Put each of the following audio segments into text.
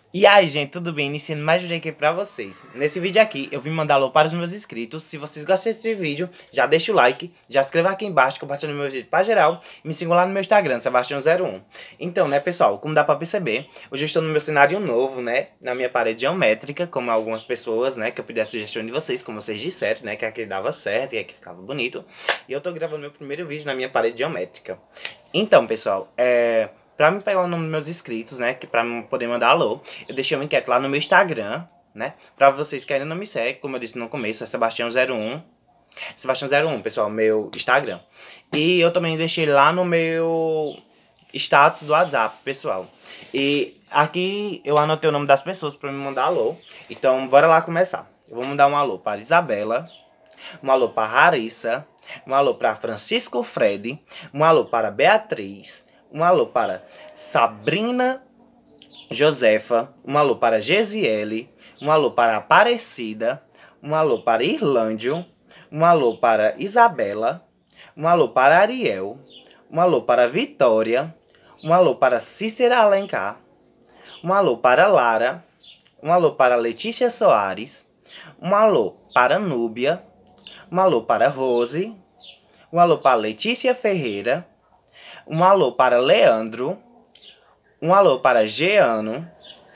E aí, gente, tudo bem? Iniciando mais um vídeo aqui pra vocês. Nesse vídeo aqui, eu vim mandar alô para os meus inscritos. Se vocês gostam desse vídeo, já deixa o like, já se inscreva aqui embaixo, compartilha o meu vídeo pra geral e me sigam lá no meu Instagram, Sebastião01. Então, né, pessoal, como dá pra perceber, hoje eu estou no meu cenário novo, né, na minha parede geométrica, como algumas pessoas, né, que eu pedi a sugestão de vocês, como vocês disseram, né, que aqui dava certo e aqui ficava bonito. E eu tô gravando meu primeiro vídeo na minha parede geométrica. Então, pessoal, pra me pegar o nome dos meus inscritos, né, que pra poder mandar alô, eu deixei uma enquete lá no meu Instagram, né, pra vocês que ainda não me seguem, como eu disse no começo, é Sebastião01. Sebastião01, pessoal, meu Instagram. E eu também deixei lá no meu status do WhatsApp, pessoal. E aqui eu anotei o nome das pessoas pra me mandar alô. Então, bora lá começar. Eu vou mandar um alô para Isabela, um alô para Larissa, um alô para Francisco Fred, um alô para Beatriz, um alô para Sabrina Josefa, um alô para Gesiele, um alô para Aparecida, um alô para Irlândio, um alô para Isabela, um alô para Ariel, um alô para Vitória, um alô para Cícera Alencar, um alô para Lara, um alô para Letícia Soares, um alô para Núbia, um alô para Rose, um alô para Letícia Ferreira, um alô para Leandro, um alô para Jeano,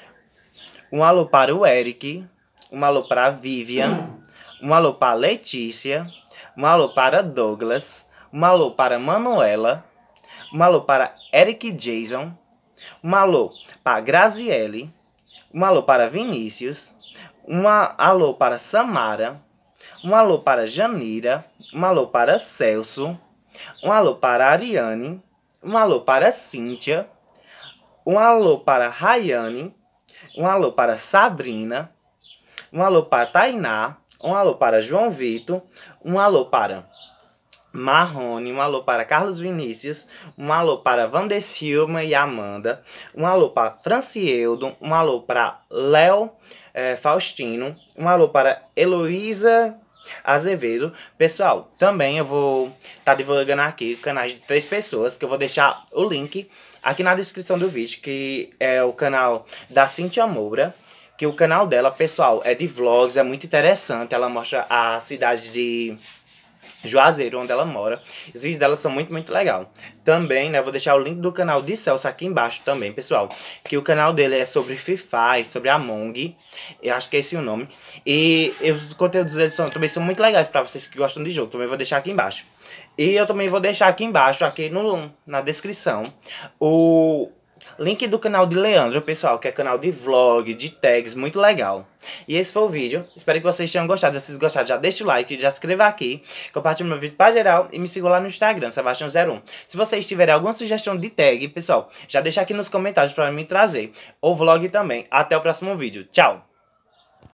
um alô para o Eric, um alô para a Vivian, um alô para a Letícia, um alô para Douglas, um alô para Manuela, um alô para Eric Jason, um alô para Graziele, um alô para Vinícius, um alô para Samara, um alô para Janira, um alô para Celso, um alô para Ariane, um alô para Cíntia, um alô para Rayane, um alô para Sabrina, um alô para Tainá, um alô para João Vitor, um alô para Marrone, um alô para Carlos Vinícius, um alô para Vandessilma e Amanda, um alô para Francieldo, um alô para Léo Faustino, um alô para Heloísa Azevedo. Pessoal, também eu vou estar divulgando aqui canais de 3 pessoas, que eu vou deixar o link aqui na descrição do vídeo, que é o canal da Cíntia Moura, que o canal dela, pessoal, é de vlogs, é muito interessante, ela mostra a cidade de Juazeiro, onde ela mora. Os vídeos dela são muito legais. Também, né, vou deixar o link do canal de Celso aqui embaixo também, pessoal. Que o canal dele é sobre Free Fire, sobre Among. Eu acho que é esse o nome. E os conteúdos dele também são muito legais para vocês que gostam de jogo. Também vou deixar aqui embaixo. E eu também vou deixar aqui embaixo, aqui na descrição, o link do canal de Leandro, pessoal, que é canal de vlog, de tags, muito legal. E esse foi o vídeo, espero que vocês tenham gostado. Se vocês gostaram, já deixa o like, já se inscreva aqui, compartilhe meu vídeo pra geral e me sigam lá no Instagram, Sebastião01. Se vocês tiverem alguma sugestão de tag, pessoal, já deixa aqui nos comentários pra me trazer, ou vlog também. Até o próximo vídeo, tchau!